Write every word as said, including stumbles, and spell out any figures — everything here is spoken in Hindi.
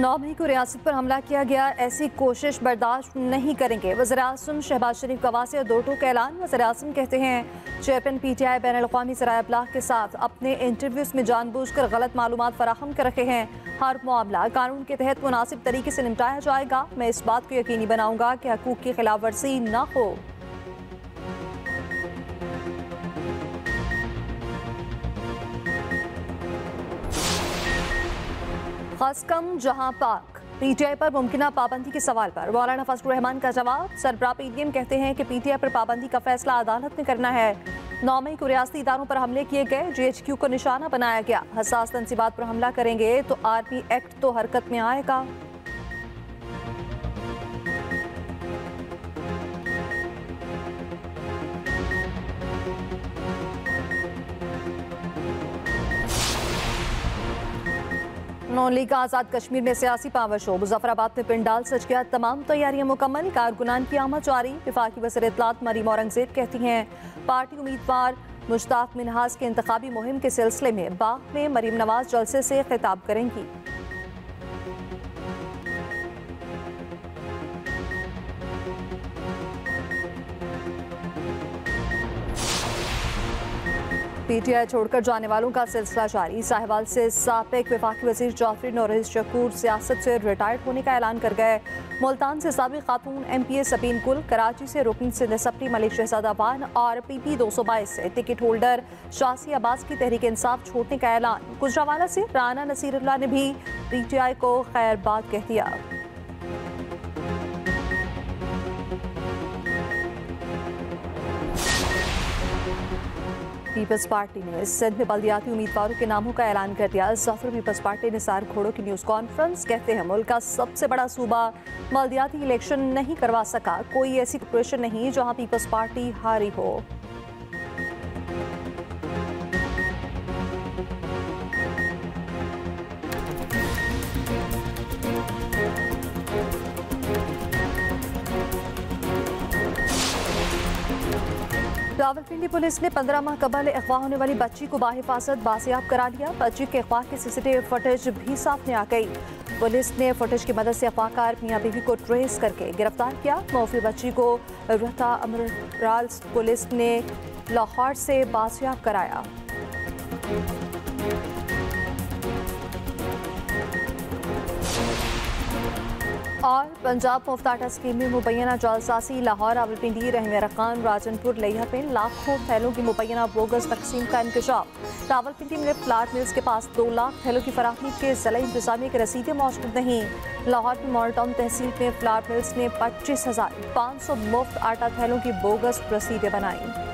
नौ मई को रियासत पर हमला किया गया, ऐसी कोशिश बर्दाश्त नहीं करेंगे। वज़ीर-ए-आज़म शहबाज शरीफ का वाक़या दो टूक का ऐलान। वज़ीर-ए-आज़म कहते हैं चेयरमैन पी टी आई बैन अल-अक़वामी ज़राए इब्लाग़ के साथ अपने इंटरव्यूज़ में जानबूझकर गलत मालूमात फराहम कर रहे हैं। हर मामला कानून के तहत मुनासिब तरीके से निपटाया जाएगा। मैं इस बात को यकीनी बनाऊंगा कि हकूक़ की खिलाफ वर्जी न हो। ख़ासकम जहां पाक पी टी आई पर मुमकिना पाबंदी के सवाल पर मौलाना फजलुर रहमान का जवाब। सरबराह पी डी एम कहते हैं कि पी टी आई पर पाबंदी का फैसला अदालत ने करना है। नौ मई को रियासती इदारों पर हमले किए गए, जी एच क्यू को निशाना बनाया गया। हसास तंसीबात पर हमला करेंगे तो आर्मी एक्ट तो हरकत में आएगा। नॉन लीग आज़ाद कश्मीर में सियासी पावर शो। मुजफ्फराबाद में पिंडाल सज गया, तमाम तैयारियां मुकम्मल, कारकुनान की आमद जारी। विफाकी वज़ीर इत्तलात मरीम औरंगज़ेब कहती हैं पार्टी उम्मीदवार मुश्ताक मिन्हाज के इंतखाबी मुहिम के सिलसिले में बाग में मरीम नवाज जलसे से खिताब करेंगी। पी टी आई छोड़कर जाने वालों का सिलसिला जारी। साहिवाल से साबिक वफाकी वजीर जाफरी नौरेज़ शकूर सियासत से रिटायर्ड होने का ऐलान कर गए। मुल्तान से साबिक खातून एम पी ए सबीन कुल, कराची से रुकन सिंध असफरी मलिक शहजादा वान और पी पी दो सौ बाईस से टिकट होल्डर शासी अब्बास की तहरीक इंसाफ छोड़ने का ऐलान। गुजरावाला से राना नसीरुल्लाह ने भी पी टी आई को खैरबाद कह दिया। पीपल्स पार्टी ने सिंध में बल्दियाती उम्मीदवारों के नामों का ऐलान कर दिया। जफर पीपल्स पार्टी ने सार घोड़ों की न्यूज़ कॉन्फ्रेंस। कहते हैं मुल्क का सबसे बड़ा सूबा बल्दियाती इलेक्शन नहीं करवा सका, कोई ऐसी कॉर्पोरेशन नहीं जहां पीपल्स पार्टी हारी हो। रावलपिंडी पुलिस ने पंद्रह माह कबल अगवा होने वाली बच्ची को बाहिफाजत बासियाब करा लिया। बच्ची के अगवा की सीसीटीवी फुटेज भी सामने आ गई। पुलिस ने फुटेज की मदद से अगवाकार मियां बीवी को ट्रेस करके गिरफ्तार किया। मौफी बच्ची को रहता अमराल पुलिस ने लाहौर से बासियाब कराया। और पंजाब मुफ्त आटा स्कीम में मुबैना जालसाजी। लाहौर, रावलपिंडी, रहमे रखान, राजनपुर, लिया में लाखों थैलों की मुबैना बोगस तकसीम का इंकशाफ। रावलपिंडी में फ्लाट मिल्स के पास दो लाख थैलों की फराहमी के ज़िला इंतजामिया की रसीदें मौजूद नहीं। लाहौर में मॉडल टाउन तहसील में फ्लाट मिल्स ने पच्चीस हजार पाँच सौ मुफ्त आटा थैलों की बोगस रसीदें बनाई।